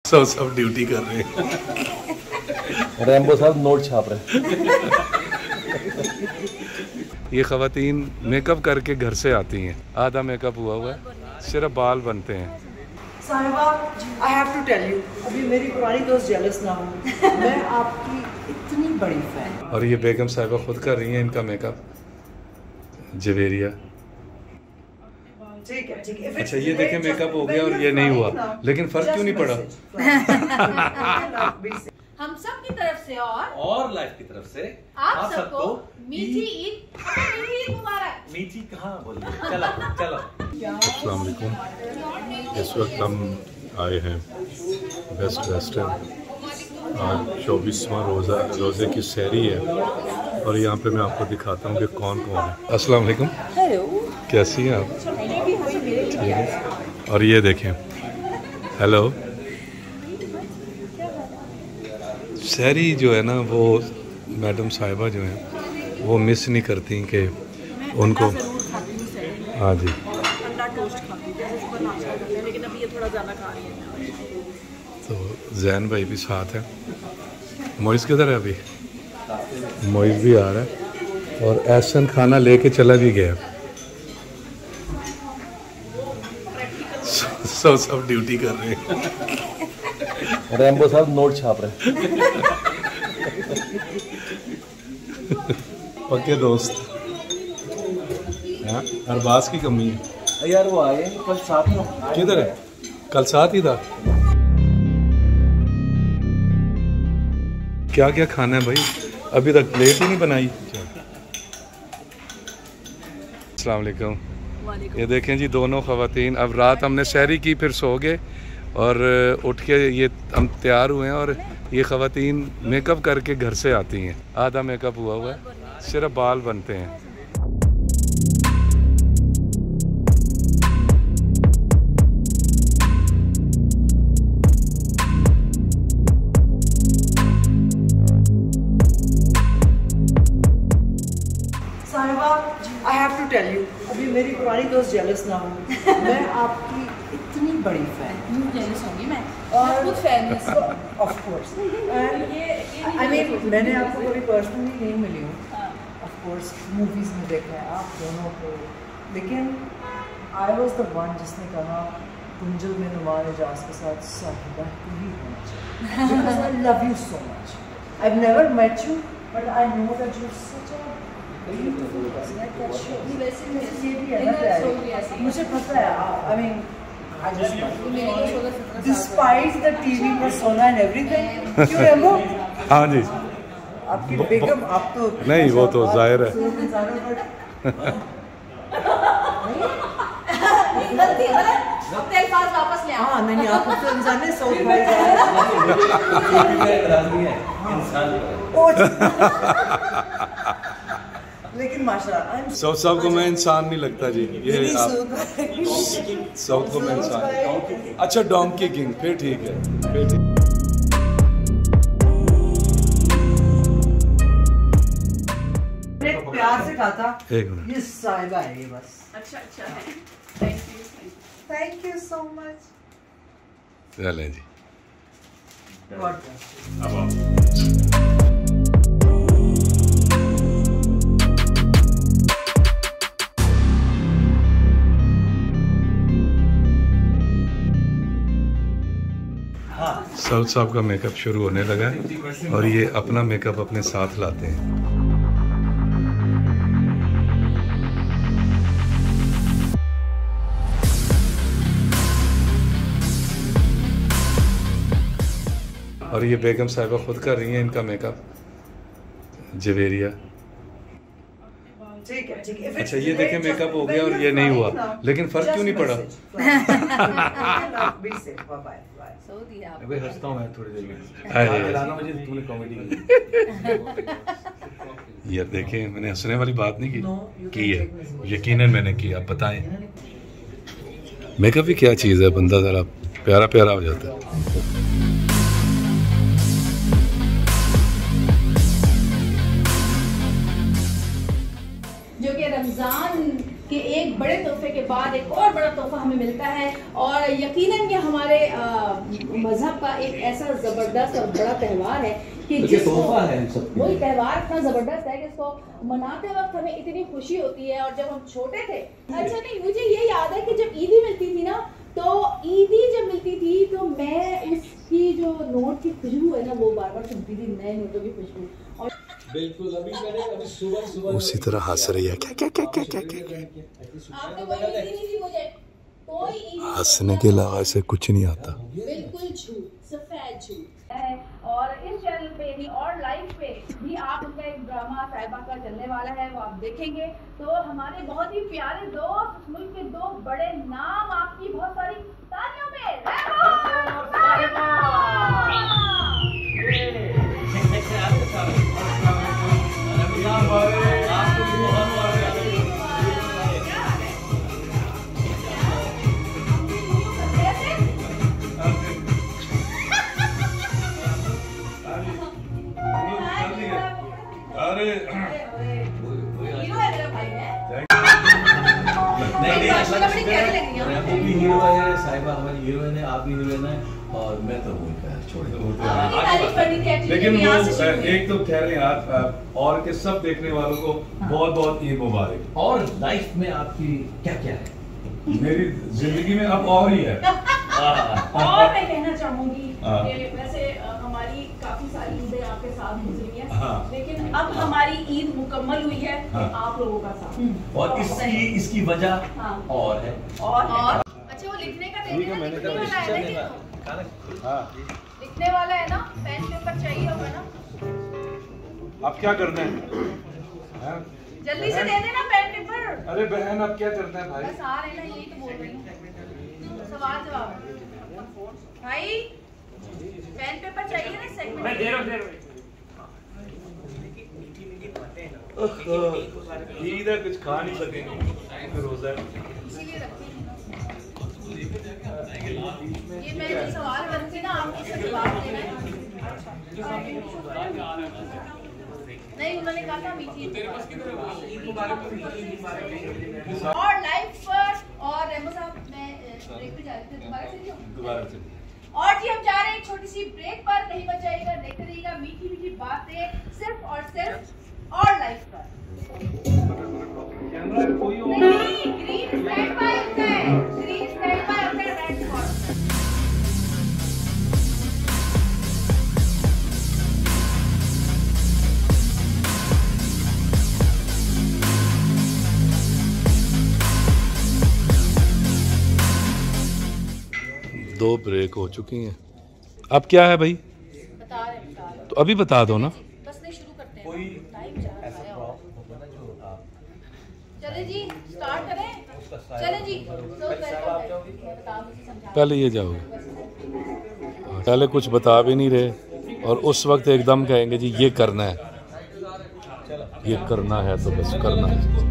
सब ड्यूटी कर रहे हैं। रैम्बो साहब नोट छाप रहे हैं। ये ख़वातीन मेकअप करके घर से आती हैं, आधा मेकअप हुआ हुआ है, सिर्फ बाल बनते हैं। साहिबा, I have to tell you, अभी मेरी पुरानी दोस्त जेलस ना हो, मैं आपकी इतनी बड़ी फैन। और ये बेगम साहिबा खुद कर रही हैं इनका मेकअप, जवेरिया। ठीक है, ठीक है। अच्छा ये देखें मेकअप हो गया और ये नहीं हुआ, लेकिन फर्क क्यों नहीं पड़ा? हम सब की तरफ से और लाइफ की तरफ से आप सबको मीठी ईद मुबारक। मीठी कहाँ बोलिए, चलो चलो। अस्सलाम वालेकुम। इस वक्त हम आए हैं बेस्ट रेस्टोरेंट। आज 24वां रोज़े की सहरी है और यहाँ पे मैं आपको दिखाता हूँ कि कौन कौन है। अस्सलाम वालेकुम। हेलो, कैसी हैं आप? ठीक है। और ये देखें, हेलो। सहरी जो है ना वो मैडम साहिबा जो हैं वो मिस नहीं करती कि उनको। हाँ जी, लेकिन अभी ये थोड़ा ज़्यादा खा रही है। तो जैन भाई भी साथ है। मोइस किधर है? अभी मोइस भी आ रहा है और एहसन खाना लेके चला भी गया। सब ड्यूटी कर रहे हैं। रैम्बो साहब नोट छाप रहे हैं। पक्के दोस्त। हाँ, अरबाज की कमी है यार, वो आए कल साथ में। किधर है? कल साथ ही था। क्या क्या खाना है भाई? अभी तक प्लेट ही नहीं बनाई। अस्सलाम वालेकुम। ये देखें जी दोनों ख़वातीन, अब रात हमने सहरी की फिर सो गए और उठ के ये हम तैयार हुए हैं और ये ख़वातीन मेकअप करके घर से आती हैं, आधा मेकअप हुआ हुआ है, सिर्फ बाल बनते हैं। I have to tell you, अभी मेरी पुरानी दोस्त जेलस ना हो, मैं आपकी इतनी बड़ी फैन। जेलस होंगी मैं और खुद फैन हूँ। Of course. आई मीन मैंने आपको कभी पर्सनली नहीं मिली हूँ, ऑफ कोर्स मूवीज़ में देखा है आप दोनों को, लेकिन आई वॉज द वन जिसने कहा कुंजल में नुमान एजाज के साथ साहिबा को ही होना चाहिए, because I love you so much. I have never met you but I know that you are such a मुझे पता है। I mean despite the TV persona and everything. क्यों रेमो? हाँ जी, आपकी बेगम, आप तो नहीं वो तो जाहिर है। वापस ले। हाँ नहीं, आप तो इंसान है, साउथ भाई लेकिन माशाल्लाह साउथ को मैं इंसान नहीं लगता जी। ये साउथ को मैं इंसान। अच्छा डोंकी किंग, फिर ठीक है, फिर ठीक। प्यार से कहा था एक मिनट, ये साहिबा है ये बस। अच्छा अच्छा है, थैंक यू सो मच। चलें जी। साउथ साहब का मेकअप शुरू होने लगा है और ये अपना मेकअप अपने साथ लाते हैं। और ये बेगम साहिबा खुद कर रही हैं इनका मेकअप, जवेरिया। ठीक है, ठीक है। अच्छा ये देखें मेकअप हो गया और ये नहीं हुआ, लेकिन फर्क क्यों नहीं पड़ा? अबे हंसता हूँ मैं थोड़ी देर में। अरे मुझे तूने कॉमेडी की। यार देखें, मैंने हंसने वाली बात नहीं की है, यकीनन मैंने की। आप बताएं मेकअप भी क्या चीज़ है, बंदा ज़रा प्यारा प्यारा हो जाता है। जो कि रमजान कि एक बड़े तोहफे के बाद एक और बड़ा तोहफा हमें मिलता है, और यकीनन ये हमारे मजहब का एक ऐसा जबरदस्त और बड़ा त्यौहार है कि तोहफा है वही त्यौहार इतना जबरदस्त है कि इसको मनाते वक्त हमें इतनी खुशी होती है। और जब हम छोटे थे, अच्छा नहीं, मुझे ये याद है कि जब ईदी मिलती थी ना, तो ईदी जब मिलती थी तो मैं उसकी जो नोट की खुशबू है ना वो बार बार सुनती थी, नए नोटों की खुशबू। और बिल्कुल अभी सुबह उसी तरह हंस रही है, क्या क्या क्या क्या क्या आपने कोई ईदी नहीं दी मुझे, कोई ईदी हंसने के अलावा ऐसे कुछ नहीं आता। बिल्कुल झूठ, सफेद झूठ है। और इस चैनल पे यानी और लाइव पे भी आप उनका एक ड्रामा साहिबा का चलने वाला है, वो आप देखेंगे। तो हमारे बहुत ही प्यारे दोस्त, इस मुल्क के 2 बड़े नाम, आपकी बहुत सारी तालियों में रहमान साहिबा। वो भी हीरो है, साहिबा हमारी हीरोइन है, आप भी हीरोइन है, और मैं तो छोड़ लेकिन वो एक तो ठहरे यार, और के सब देखने वालों को बहुत बहुत ईद मुबारक। और लाइफ में आपकी क्या क्या है? मेरी जिंदगी में अब और ही है। और मैं कहना चाहूंगी कि वैसे हमारी काफी सारी ईदें आपके साथ गुजरी हैं, लेकिन अब हमारी ईद मुकम्मल हुई है आप लोगों का साथ। और इसकी वजह और है। और अच्छा, वो लिखने का लिखने वाला है ना, पेन पेपर चाहिए होगा ना। अब क्या करना है? जल्दी से दे देना पेन पेपर। अरे बहन, अब क्या करना है भाई? बस आ रहे ना, यही तो बोल रही हूँ। सवाल जवाब भाई, पेन पेपर चाहिए ना सेगमेंट। मैं दे रहा हूँ। ईद है, कुछ खा नहीं सकेंगे, रोजा इसीलिए रखेंगे ना। ये मैं जो सवाल करती ना, आपको इसका जवाब देना है। नहीं, उन्होंने कहा था मीठी और लाइव पर। और रेमो साहब, मैं ब्रेक पे जा रही थी, दोबारा से और जी हम जा रहे हैं एक छोटी सी ब्रेक पर। नहीं मत जाइएगा, देखते रहिएगा मीठी मीठी बातें सिर्फ और सिर्फ और लाइव पर। नहीं, ग्रीन स्टैंड बाय होता है, ग्रीन स्टैंड बाय होता है, रेड होता है। दो ब्रेक हो चुकी हैं, अब क्या है भाई? बता रहे तो अभी बता दो ना। बस नहीं, शुरू करते हैं, टाइम जा रहा है। चले जी, स्टार्ट करें। चले जी, पहले ये जाओगे, पहले कुछ बता भी नहीं रहे और उस वक्त एकदम कहेंगे जी ये करना है, ये करना है, तो बस करना है।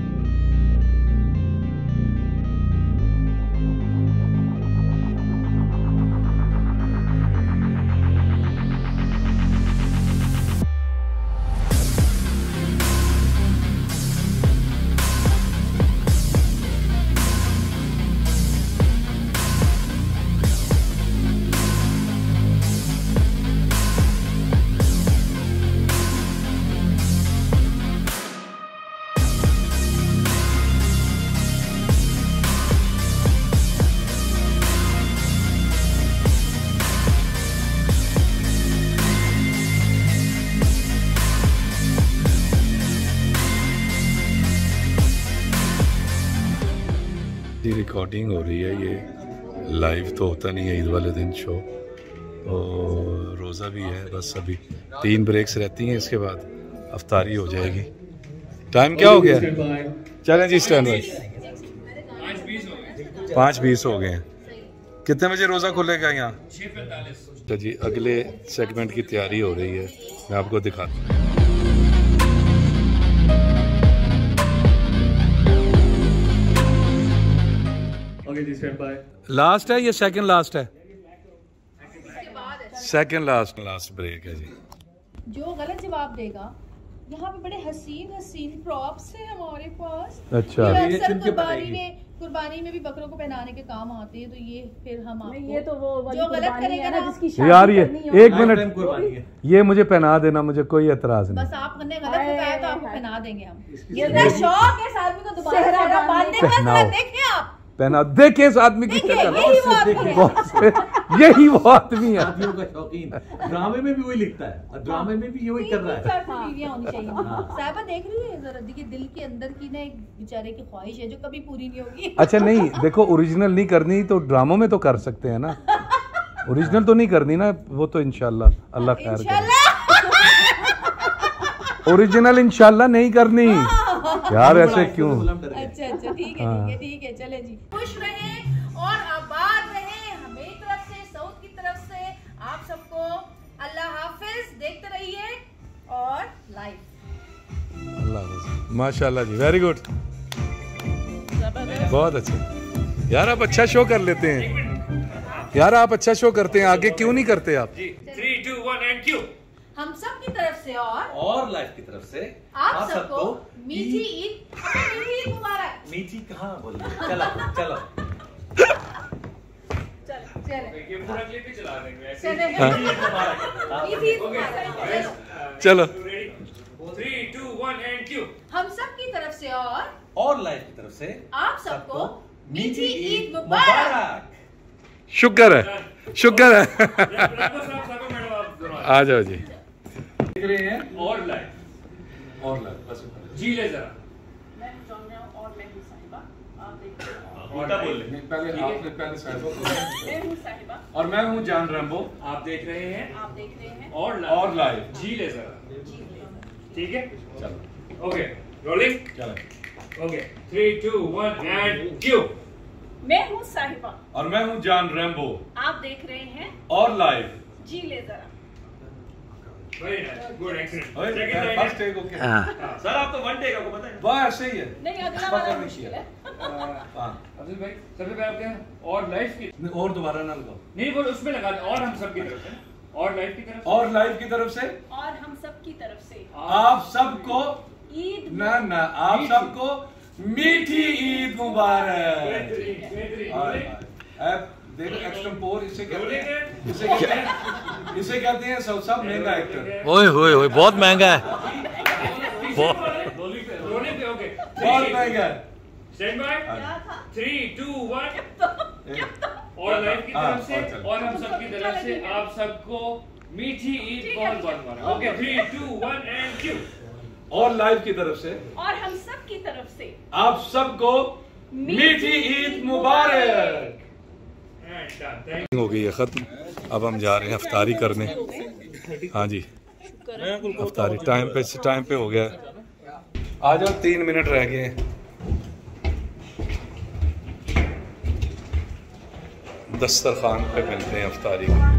रिकॉर्डिंग हो रही है, ये लाइव तो होता नहीं है ईद वाले दिन शो, और रोज़ा भी है। बस अभी 3 ब्रेक्स रहती हैं, इसके बाद अफ्तारी हो जाएगी। टाइम क्या हो गया? चलें जी, स्टैंड बाय। 5:20 हो गए हैं। कितने बजे रोज़ा खुलेगा यहाँ? 6:45। तो जी अगले सेगमेंट की तैयारी हो रही है, मैं आपको दिखाता हूँ। लास्ट है, ये सेकंड लास्ट है? सेकंड लास्ट ब्रेक है जी। जो गलत जवाब देगा यहाँ पे बड़े हसीन हसीन प्रॉप्स हैं हमारे पास। अच्छा। ये ये अक्सर चुन के कुर्बानी में भी बकरों को पहनाने के काम आते हैं, तो ये फिर हम आपको ये तो वो वाली जो गलत कुर्बानी करेगा है ना ना, जिसकी यार शादी ये करनी हो। एक टाइम मिनट, कुर्बानी है। ये मुझे पहना देना, मुझे कोई एतराज नहीं। बस आपने गलत बताया तो आपको पहना देंगे हम। इसकी ये इतना शौक है इस आदमी को दोबारा सेहरा सेहरा बांधने का, पहनाओ। जरा देखें आप, पहना देखे इस आदमी की देखिए शक्ल। यही वो आदमी है। बहुत से- यही वो आदमी है। शादियों का शौकीन, ड्रामे में भी वही लिखता है और ड्रामे में भी वही कर रहा है। 3-4 बीवियां होनी चाहिए। साहिबा देख रही है जरा, देखिए दिल के अंदर की ना एक बेचारे की ख्वाहिश है जो कभी पूरी नहीं होगी। अच्छा नहीं, देखो ओरिजिनल नहीं करनी तो ड्रामों में तो कर सकते हैं ना, ओरिजिनल तो नहीं करनी ना, वो तो इंशाल्लाह अल्लाह खैर करे। इंशाल्लाह। ओरिजिनल इंशाल्लाह नहीं करनी यार, ऐसे क्यों? अच्छा अच्छा, ठीक है ठीक है ठीक है, चले जी। खुश रहें और आबाद रहें। हमें तरफ से, साउथ की तरफ से आप सबको अल्लाह हाफिज। देखते रहिए और लाइफ। अल्लाह हाफ़िज़। माशाल्लाह जी, वेरी गुड, बहुत अच्छे। यार आप अच्छा शो कर लेते हैं यार, आप अच्छा शो करते हैं, आगे क्यों नहीं करते आप? 3, 2, 1 एंड क्यू। हम सब की तरफ से और लाइफ की तरफ से आप सबको मीठी ईद, मीठी ईद मुबारक। मीठी कहाँ बोलिए, चलो चलो चले ये पूरा क्लिप ही चला देंगे ऐसे। चले मीठी ईद मुबारक। चलो 3, 2, 1 एंड क्यू। हम सब की तरफ से और लाइफ की तरफ से आप सबको मीठी ईद मुबारक। मुबारक। शुक्र है, शुक्र है। राघव साहब, साहब मैडम आप दोनों आ जाओ जी। देख रहे हैं और लाइव और लाइफ बस जी ले जरा। मैं जॉन्या और मैं हूं साहिबा, आप देख रहे हैं। उल्टा बोल ले। पहले आपने पहले साहिबा को, मैं हूं साहिबा, और मैं हूँ जान रैम्बो, आप देख रहे हैं आप देख रहे हैं और लाइव। जी ले जरा, जी ठीक है? चलो ओके, रोलिंग। चलो ओके, 3, 2, 1 एंड क्यू। मैं हूं साहिबा, और मैं हूँ जान रैम्बो, आप देख रहे हैं और लाइव। जी ले जरा। Very nice, good, excellent. First second line. Take okay, sir आप तो 1 टेक आपको पता है। वाह सही है। नहीं अगला पता वाला नहीं मुश्किल किया। है। हाँ, अब्दुल भाई, सबसे पहले आप क्या और लाइफ की और दोबारा ना लगाओ। नहीं बोल, उसमें लगा दे, और हम सब की तरफ से, और लाइफ की तरफ से, और लाइव की तरफ से और हम सब की तरफ से आप सबको, ईद ना ना, आप सबको मीठी ईद मुबारक। बेहतरीन, बेहतरीन। रोलिंग। अब देखो एक्सटेम्पोर इसे कहते रोलिंग हैं, है। इसे कहते हैं सब महंगा एक्टर, ओए होए होए बहुत महंगा है। रोलिंग पे, ओके। बहुत महंगा है। Stand by. क्या था? 3, 2, 1। और लाइफ की तरफ से, और चलो। और हम सब की तरफ से आप सबको मीठी ईद बहुत बहुत मुबारक। Okay, 3, 2, 1 and cue. और लाइव की तरफ से और हम सब की तरफ से आप सबको मीठी ईद मुबारक। एंड डन, थैंक हो गई है ख़त्म, अब हम जा रहे हैं अफ्तारी करने। हाँ जी, अफ्तारी टाइम पे हो गया है। आ जाओ, 3 मिनट रह गए हैं। दस्तरखान पे मिलते हैं अफ्तारी को।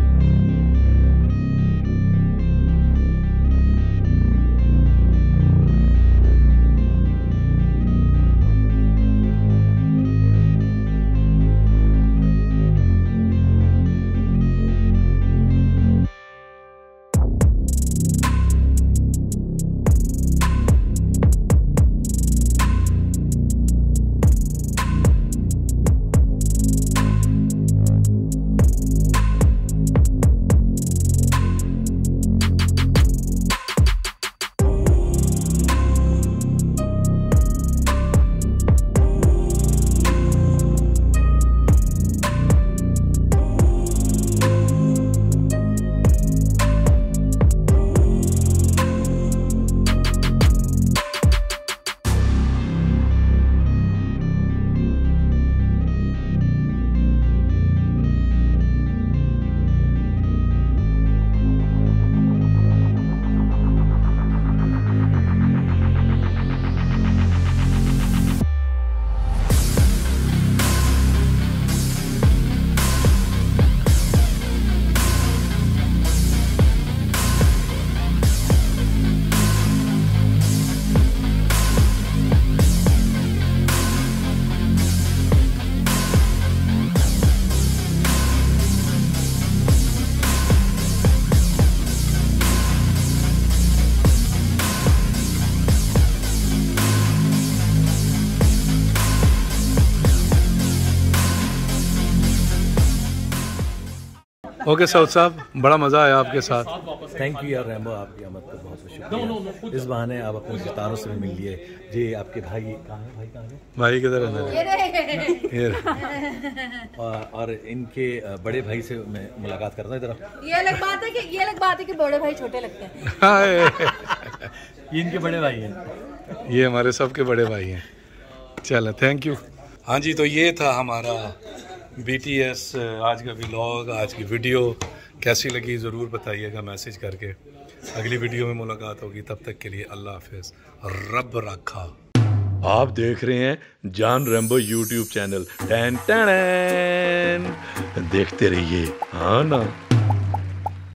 ओके सऊद साहब, बड़ा मज़ा आया आपके साथ। थैंक यू यार रैम्बो, आपकी आमद का बहुत शुक्रिया। इस बहाने आप अपने सितारों से भी मिल लिए जी। आपके भाई कहाँ है? भाई कहाँ है? भाई किधर है? और इनके बड़े भाई से मैं मुलाकात करता हूँ इधर। ये अलग बात है कि बड़े भाई छोटे लगते हैं। ये इनके बड़े भाई हैं, ये हमारे सबके बड़े भाई हैं। चलो थैंक यू। हाँ जी, तो ये था हमारा BTS आज का व्लॉग, आज की वीडियो कैसी लगी ज़रूर बताइएगा मैसेज करके। अगली वीडियो में मुलाकात होगी, तब तक के लिए अल्लाह हाफिज़, रब रखा। आप देख रहे हैं जान रैम्बो YouTube चैनल। टैन टैन, देखते रहिए। हाँ ना।